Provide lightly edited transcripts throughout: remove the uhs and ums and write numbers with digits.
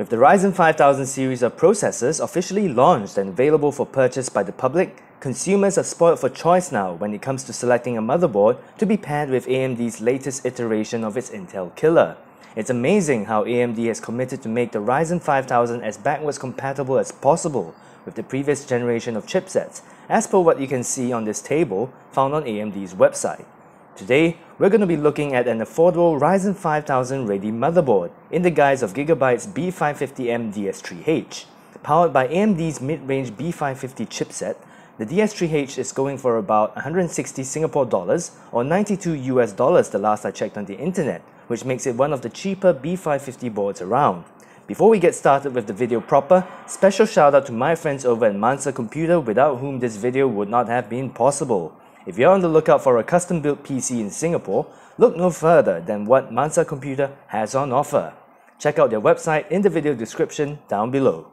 With the Ryzen 5000 series of processors officially launched and available for purchase by the public, consumers are spoiled for choice now when it comes to selecting a motherboard to be paired with AMD's latest iteration of its Intel killer. It's amazing how AMD has committed to make the Ryzen 5000 as backwards compatible as possible with the previous generation of chipsets, as per what you can see on this table found on AMD's website. Today, we're going to be looking at an affordable Ryzen 5000 ready motherboard in the guise of Gigabyte's B550M DS3H. Powered by AMD's mid-range B550 chipset, the DS3H is going for about 160 Singapore dollars or 92 US dollars the last I checked on the internet, which makes it one of the cheaper B550 boards around. Before we get started with the video proper, special shout out to my friends over at Mansa Computer, without whom this video would not have been possible. If you're on the lookout for a custom-built PC in Singapore, look no further than what Mansa Computer has on offer. Check out their website in the video description down below.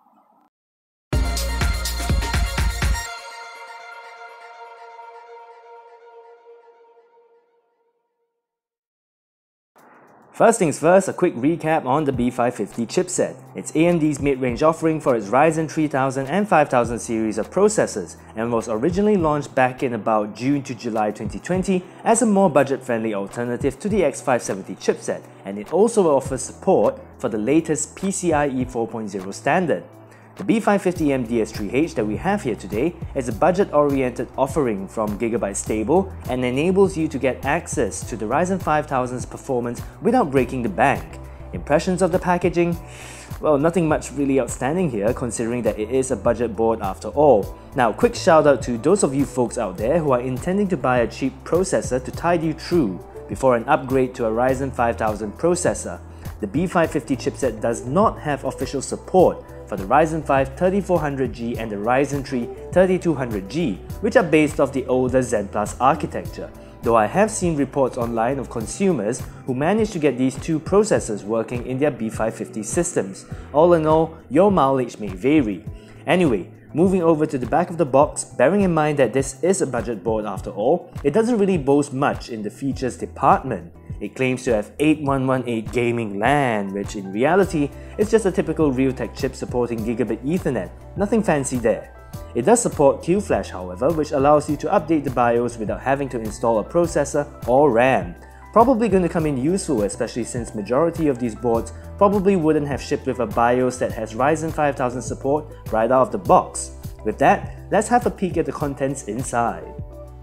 First things first, a quick recap on the B550 chipset. It's AMD's mid-range offering for its Ryzen 3000 and 5000 series of processors and was originally launched back in about June to July 2020 as a more budget-friendly alternative to the X570 chipset, and it also offers support for the latest PCIe 4.0 standard. The B550M DS3H that we have here today is a budget-oriented offering from Gigabyte stable and enables you to get access to the Ryzen 5000's performance without breaking the bank. Impressions of the packaging? Well, nothing much really outstanding here considering that it is a budget board after all. Now, quick shout out to those of you folks out there who are intending to buy a cheap processor to tide you through before an upgrade to a Ryzen 5000 processor. The B550 chipset does not have official support for the Ryzen 5 3400G and the Ryzen 3 3200G, which are based off the older Zen Plus architecture, though I have seen reports online of consumers who managed to get these two processors working in their B550 systems. All in all, your mileage may vary. Anyway, moving over to the back of the box, bearing in mind that this is a budget board after all, it doesn't really boast much in the features department. It claims to have 8118 gaming LAN, which in reality is just a typical Realtek chip supporting Gigabit Ethernet, nothing fancy there. It does support QFlash however, which allows you to update the BIOS without having to install a processor or RAM. Probably going to come in useful, especially since majority of these boards probably wouldn't have shipped with a BIOS that has Ryzen 5000 support right out of the box. With that, let's have a peek at the contents inside.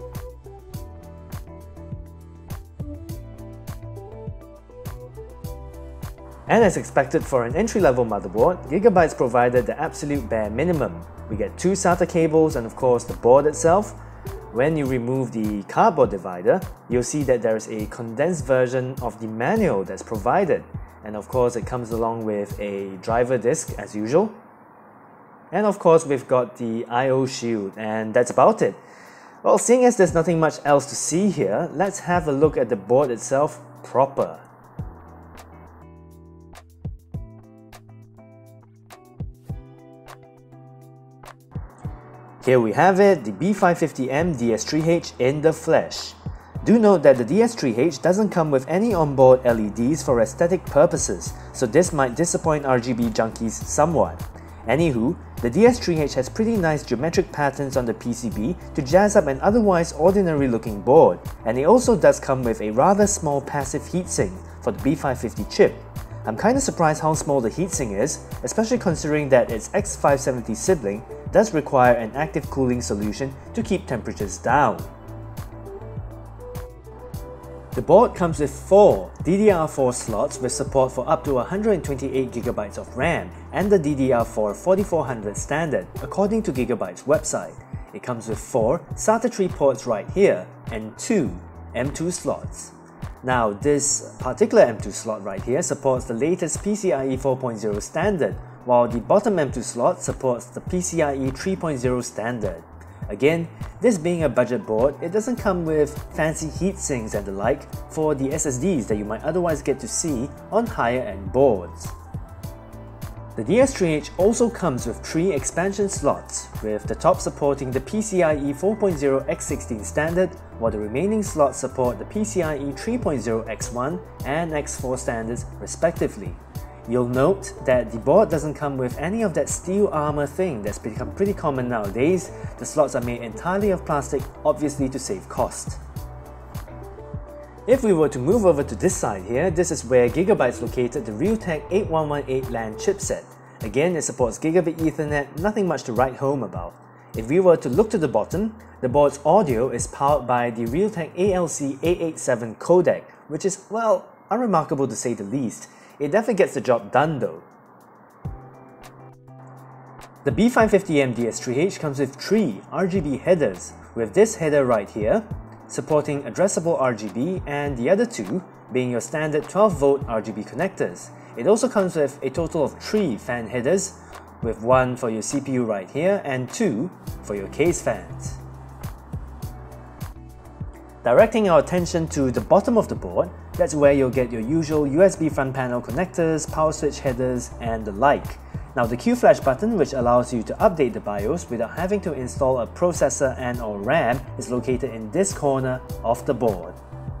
And as expected for an entry-level motherboard, Gigabyte's provided the absolute bare minimum. We get two SATA cables and of course the board itself. When you remove the cardboard divider, you'll see that there is a condensed version of the manual that's provided. And of course it comes along with a driver disc as usual. And of course we've got the I/O shield, and that's about it. Well, seeing as there's nothing much else to see here, let's have a look at the board itself proper. Here we have it, the B550M DS3H in the flesh. Do note that the DS3H doesn't come with any onboard LEDs for aesthetic purposes, so this might disappoint RGB junkies somewhat. Anywho, the DS3H has pretty nice geometric patterns on the PCB to jazz up an otherwise ordinary looking board, and it also does come with a rather small passive heatsink for the B550 chip. I'm kinda surprised how small the heatsink is, especially considering that its X570 sibling does require an active cooling solution to keep temperatures down. The board comes with 4 DDR4 slots with support for up to 128GB of RAM and the DDR4 4400 standard, according to Gigabyte's website. It comes with 4 SATA 3 ports right here and 2 M2 slots. Now, this particular M2 slot right here supports the latest PCIe 4.0 standard, while the bottom M2 slot supports the PCIe 3.0 standard. Again, this being a budget board, it doesn't come with fancy heatsinks and the like for the SSDs that you might otherwise get to see on higher end boards. The DS3H also comes with 3 expansion slots, with the top supporting the PCIe 4.0 X16 standard, while the remaining slots support the PCIe 3.0 X1 and X4 standards respectively. You'll note that the board doesn't come with any of that steel armor thing that's become pretty common nowadays. The slots are made entirely of plastic, obviously to save cost. If we were to move over to this side here, this is where Gigabyte's located the RealTech 8118 LAN chipset. Again, it supports Gigabit Ethernet, nothing much to write home about. If we were to look to the bottom, the board's audio is powered by the RealTech ALC887 codec, which is, well, unremarkable to say the least. It definitely gets the job done though. The B550M DS3H comes with 3 RGB headers, with this header right here supporting addressable RGB and the other 2 being your standard 12V RGB connectors. It also comes with a total of 3 fan headers, with 1 for your CPU right here and 2 for your case fans. Directing our attention to the bottom of the board, that's where you'll get your usual USB front panel connectors, power switch headers, and the like. Now the Q-Flash button, which allows you to update the BIOS without having to install a processor and/or RAM, is located in this corner of the board.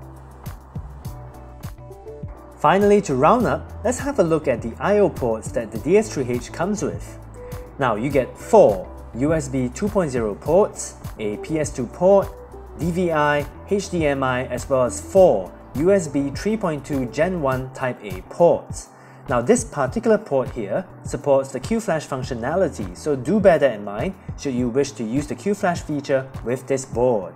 Finally, to round up, let's have a look at the I/O ports that the DS3H comes with. Now you get 4 USB 2.0 ports, a PS2 port, DVI, HDMI, as well as 4 USB 3.2 Gen 1 Type A ports. Now this particular port here supports the Q-Flash functionality, so do bear that in mind should you wish to use the Q-Flash feature with this board.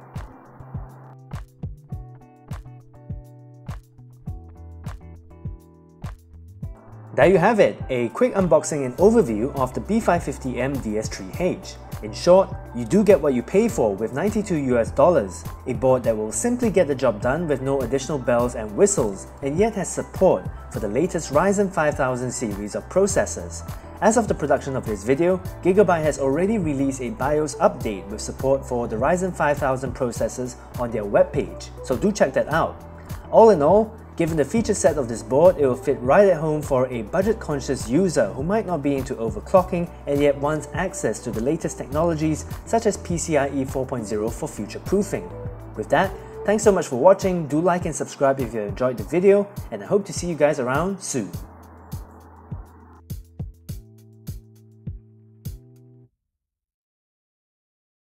There you have it, a quick unboxing and overview of the B550M DS3H. In short, you do get what you pay for with $92 US, a board that will simply get the job done with no additional bells and whistles, and yet has support for the latest Ryzen 5000 series of processors. As of the production of this video, Gigabyte has already released a BIOS update with support for the Ryzen 5000 processors on their webpage, so do check that out. All in all, given the feature set of this board, it will fit right at home for a budget-conscious user who might not be into overclocking and yet wants access to the latest technologies such as PCIe 4.0 for future-proofing. With that, thanks so much for watching, do like and subscribe if you enjoyed the video, and I hope to see you guys around soon.